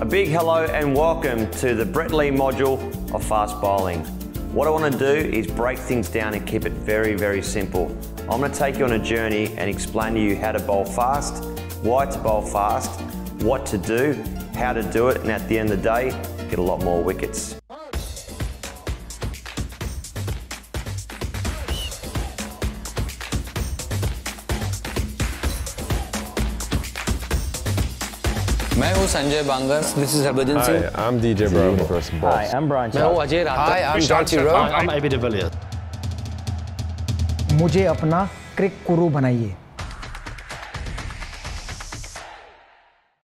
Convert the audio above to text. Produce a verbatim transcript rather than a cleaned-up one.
A big hello and welcome to the Brett Lee module of fast bowling. What I want to do is break things down and keep it very, very simple. I'm going to take you on a journey and explain to you how to bowl fast, why to bowl fast, what to do, how to do it, and at the end of the day, get a lot more wickets. मैं हूँ संजय बांगर. This is Harbhajan Singh. Hi, I'm D J Bravo. Hi, I'm Brian. मैं हूँ Ajay Rathore. Hi, I'm Shanti Rowe. I'm Abby de Villiers. मुझे अपना क्रिक कुरु बनाइए.